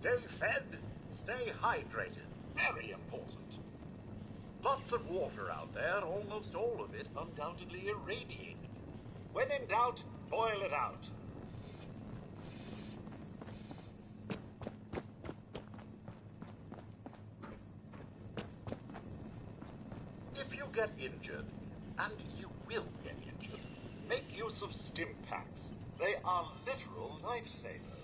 Stay fed, stay hydrated. Very important. Lots of water out there, almost all of it undoubtedly irradiated. When in doubt, boil it out. If you get injured, and you will get injured, make use of stim packs. They are literal lifesavers.